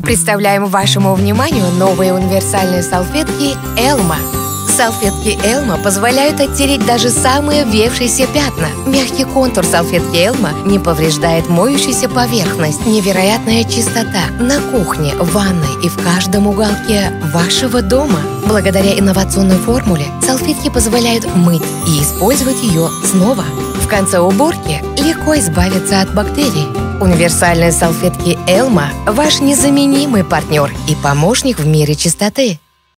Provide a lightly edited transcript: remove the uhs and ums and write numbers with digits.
Представляем вашему вниманию новые универсальные салфетки «Элма». Салфетки «Элма» позволяют оттереть даже самые въевшиеся пятна. Мягкий контур салфетки «Элма» не повреждает моющуюся поверхность. Невероятная чистота на кухне, в ванной и в каждом уголке вашего дома. Благодаря инновационной формуле салфетки позволяют мыть и использовать ее снова. В конце уборки легко избавиться от бактерий. Универсальные салфетки «Элма» – ваш незаменимый партнер и помощник в мире чистоты.